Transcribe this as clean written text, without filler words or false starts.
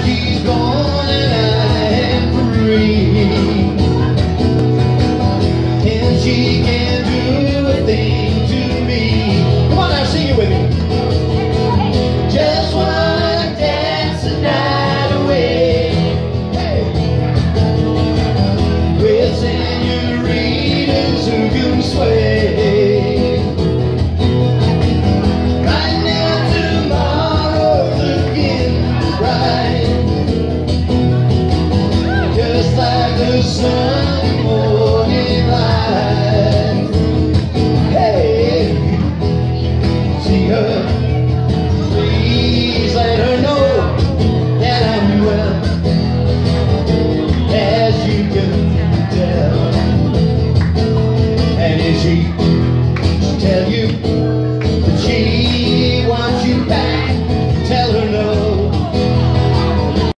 she's gone and I am free. And she can't do a thing to me. Come on now, sing it with me. Just wanna dance the night away. Hey. With senoritas who can sway. Right now, tomorrow's again right. Just like the sun.